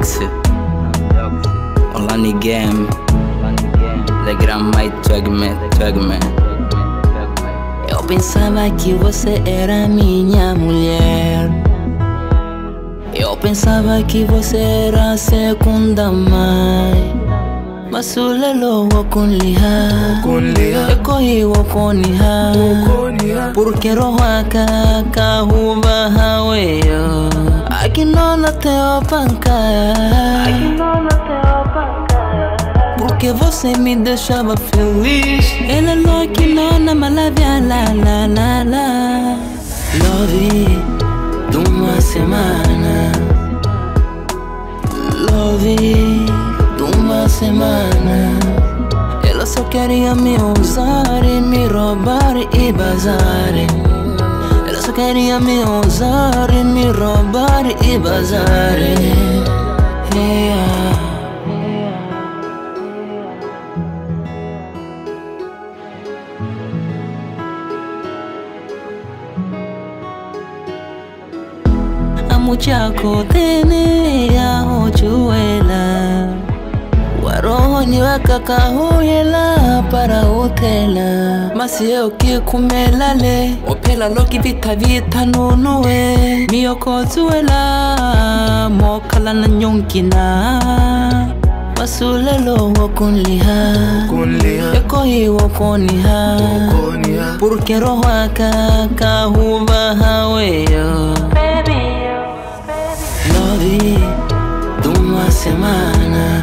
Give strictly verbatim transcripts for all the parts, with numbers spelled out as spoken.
Deoxy, Olani Game, Legramai Twegme, Twegme. Eu pensava que você era minha mulher. Eu pensava que você era a segunda mãe. Mas o lelo wakunliha, ekoi wakuniha, porque rohaka kahuba haweyo. Akinona teo pankaya, porque você me deixava feliz. Ele é louco e não malavia, la la la la. Love de uma semana, love de uma semana. Ela só queria me usar e me roubar e bazar. Ela só queria me usar e me roubar e bazar. Yeah. Muchako tene ya hochuela, warohoni wakakahuela para utela. Masi eu que kumelale, opela loki vita vita nunue. Miyoko zuela, mokala na nyonkina. Masulelo wakunliha, ekoi wakuniha, porque rohaka kahuba haweyo. Love de uma semana,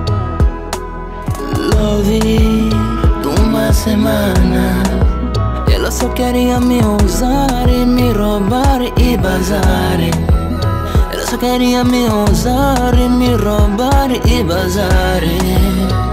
love de uma semana. Ela só queria me usar e me roubar e bazar. Ela só queria me usar e me roubar e bazar.